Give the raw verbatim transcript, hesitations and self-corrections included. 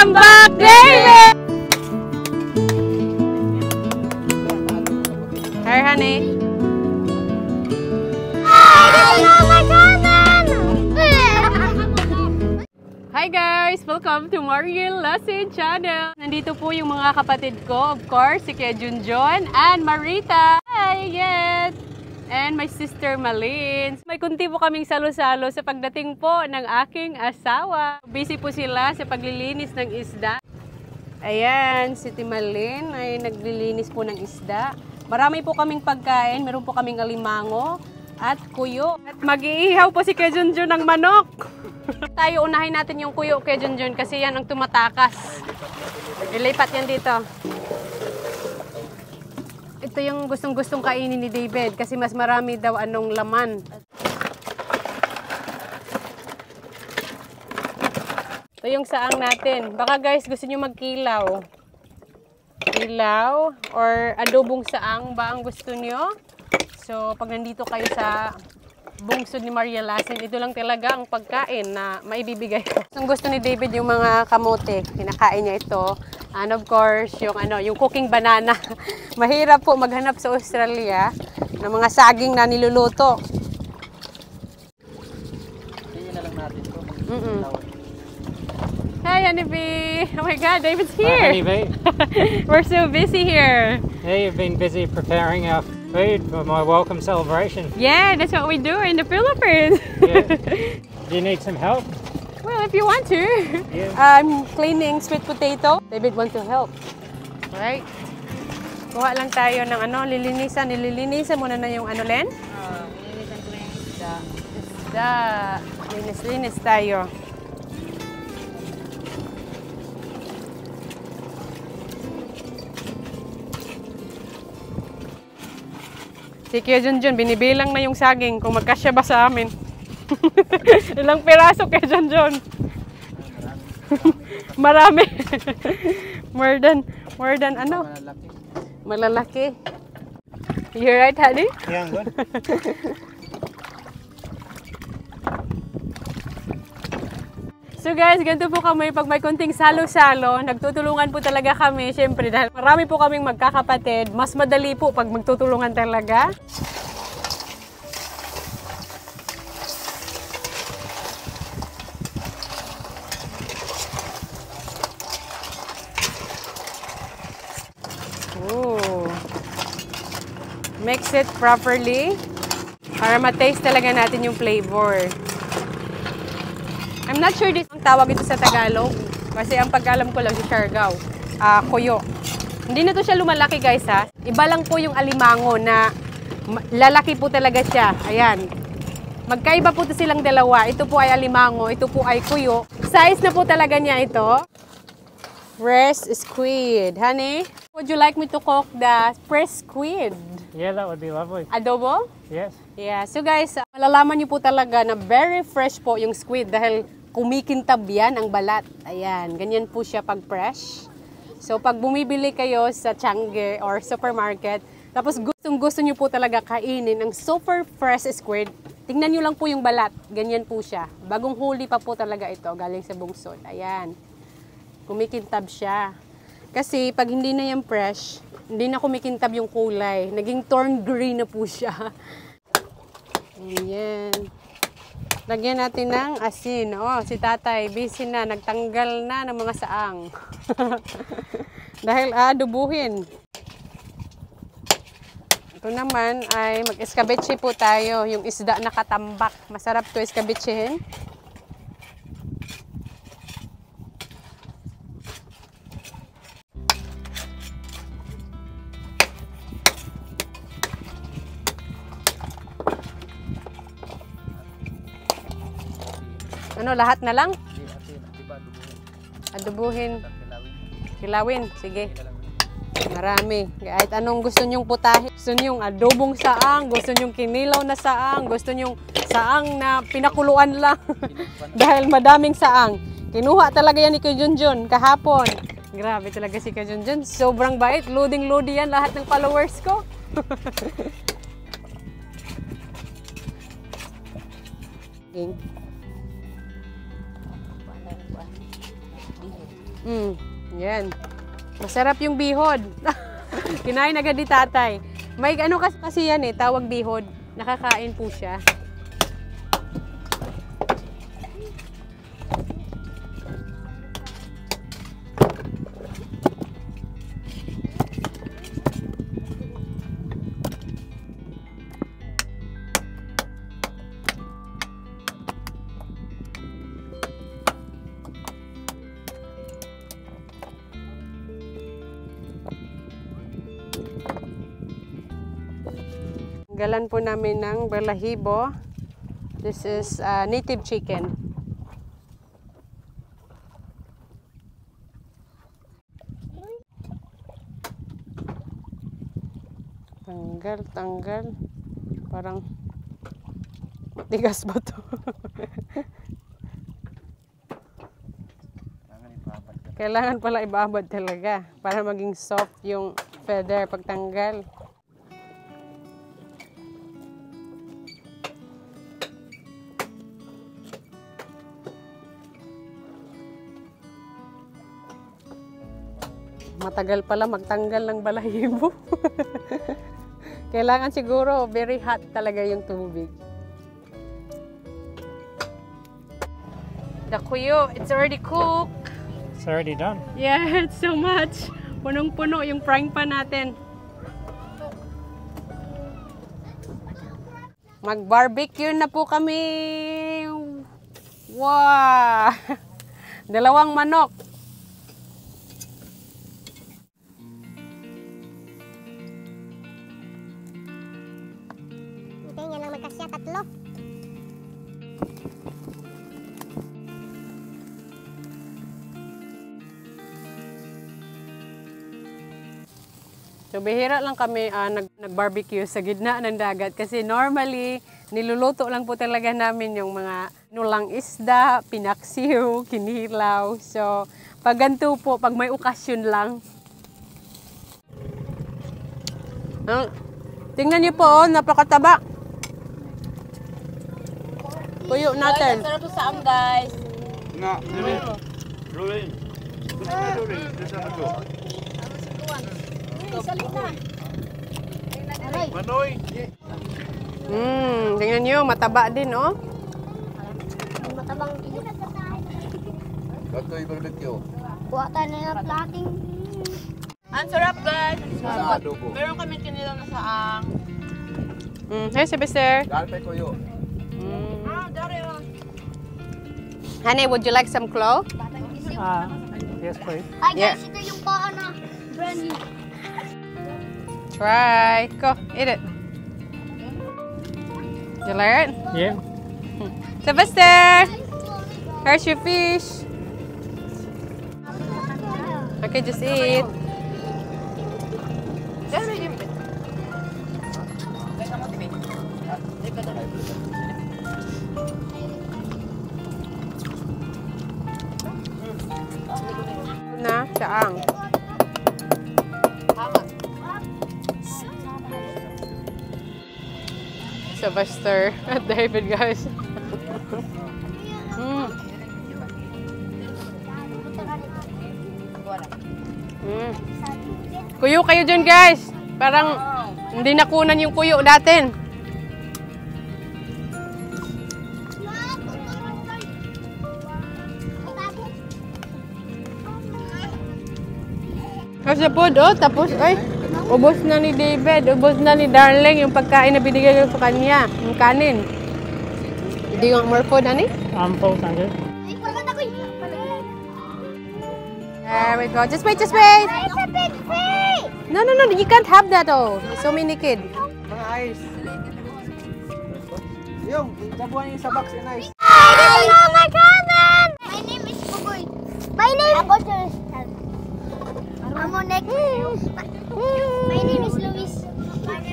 Welcome back, David! Hi, honey. Hi guys! Welcome to Mariel Lassin Channel! Nandito po yung mga kapatid ko, of course, si Kuya Junjun and Marita! Hi! Yes! And my sister Malin. May kunti po kaming salo-salo sa pagdating po ng aking asawa. Busy po sila sa paglilinis ng isda. Ayan, si Malin ay naglilinis po ng isda. Marami po kaming pagkain, meron po kaming alimango at kuyo. At mag-iihaw po si Kuya Junjun ng manok. Tayo unahin natin yung kuyo Kuya Junjun kasi yan ang tumatakas. Ilipat yan dito. Ito yung gustong-gustong kainin ni David kasi mas marami daw anong laman. Ito yung saang natin. Baka guys gusto nyo magkilaw. Kilaw or adobong saang ba ang gusto nyo? So pag nandito kayo sa bungsod ni Mariel Lassin, ito lang talaga ang pagkain na maibibigay ko. Ang gusto ni David yung mga kamote, kinakain niya ito. And of course, yung ano, yung cooking banana. Mahirap po maghanap sa Australia ng mga saging na niluluto. Tingnan na lang natin ito. Mm -mm. Hi, Honeybee! Oh my God, David's here! Hi, Honeybee! We're so busy here. Yeah, you've been busy preparing our food for my welcome celebration. Yeah, that's what we do in the Philippines. Yeah. Do you need some help? Well, if you want to. Yeah. I'm cleaning sweet potato. David want to help. Right? Kuha lang tayo ng ano, lilinisan. Nililinisan muna na yung ano, Len? Uh, nilinisan ko na yung isda. Isda. Linis-linis tayo. Si Kuya Junjun, binibilang na yung saging kung magkasya ba sa amin. Ilang piraso Kuya Junjun? Marami. More than, more than ano? Malalaki. You're right, honey? Yeah, I'm good. So guys, ganito po kami pag may konting salo-salo, nagtutulungan po talaga kami. Siyempre, dahil marami po kaming magkakapatid, mas madali po pag magtutulungan talaga. Ooh. Mix it properly para ma-taste talaga natin yung flavor. I'm not sure this ang tawag ito sa Tagalog kasi ang pag-alam ko lang si Siargao, uh, kuyo. Hindi na to siya lumalaki guys ha. Iba lang po yung alimango na lalaki po talaga siya. Ayan. Magkaiba po to silang dalawa. Ito po ay alimango, ito po ay kuyo. Size na po talaga niya ito. Fresh squid. Honey, would you like me to cook the fresh squid? Yeah, that would be lovely. Adobo? Yes. Yeah. So guys, malalaman niyo po talaga na very fresh po yung squid dahil kumikintab yan ang balat. Ayan, ganyan po siya pag fresh. So pag bumibili kayo sa Changi or supermarket, tapos gustong gusto niyo po talaga kainin ang super fresh squid, tingnan niyo lang po yung balat. Ganyan po siya. Bagong huli pa po talaga ito, galing sa bungsod. Ayan. Kumikintab siya. Kasi pag hindi na yan fresh, hindi na kumikintab yung kulay. Naging torn green na po siya. Ayan. Lagyan natin ng asin. Oh, si tatay, busy na. Nagtanggal na ng mga saang. Dahil aadubuhin. Ito naman ay mag-escabeche po tayo. Yung isda na katambak. Masarap to escabechehin. Ano, lahat na lang? Adubuhin. Kilawin. Sige. Marami. Kahit anong gusto nyong putahe. Gusto nyong adobong saang. Gusto nyong kinilaw na saang. Gusto nyong saang na pinakuluan lang. Dahil madaming saang. Kinuha talaga yan ni Kuya Junjun kahapon. Grabe talaga si Kuya Junjun. Sobrang bait. Loading-loading yan lahat ng followers ko. Mm, yan. Masarap yung bihod. Kinain agad ni tatay. May ano kas- kasi yan eh, tawag bihod. Nakakain po siya. Galan po namin ng balahibo. This is uh, native chicken. Tanggal, tanggal. Parang matigas ba to? Kailangan pala ibabad talaga para maging soft yung feather pagtanggal. Matagal pala magtanggal ng balahibo. Kailangan siguro very hot talaga yung tubig. The kuyo, it's already cooked. It's already done. Yeah, it's so much. Punong-puno yung frying pan natin. Mag-barbecue na po kami. Wow! Dalawang manok. Hintayin niya lang magkasya tatlo. So, bihira lang kami uh, nag, nag-barbecue sa gitna ng dagat kasi normally, niluluto lang po talaga namin yung mga nulang isda, pinaksiw, kinilaw. So, pag ganito po, pag may okasyon lang. Uh, tingnan niyo po, oh, napakataba. Tuyo natin. Sarap to sa am, guys. Nga, Rolin. Rolin. Gusto mo Rolin? Gusto mo to? Manoy. Hmm, tingnan niyo, mataba din, oh. Matabang ilok. Katoy barbecue. Kuha tayo na ng plating. Ang sarap, guys. Sa adobo. Meron kami kinilaw na saang. Mm, hey, si Mister. Galpay ko yun. Mm. Ah, dari oh. Honey, would you like some clove? Uh, yes, please. Ay Yeah. guys, ito yung paa na brand new. Try. Go, eat it. You like it? Yeah. Sylvester, here's your fish. Okay, just eat. Na, saang. Sylvester at David, guys. mm. Mm. Kuyo kayo dyan, guys. Parang hindi nakunan yung kuyo natin. Kasi po, oh, tapos, ay, ubos na ni David, ubos na ni Darling yung pagkain na binigay ko sa kanya, yung kanin. Do you want more food, honey? I'm full, thank you. Ay, pagkat ako yung There we go. Just wait, just wait. It's a big fish! No, no, no, you can't have that, oh. So many kids. Mga ice. Yung, sabuhan yung sa box and ice. Ay, oh my God! My name is Pugoy. My name is Amo next. My name is Luis. My name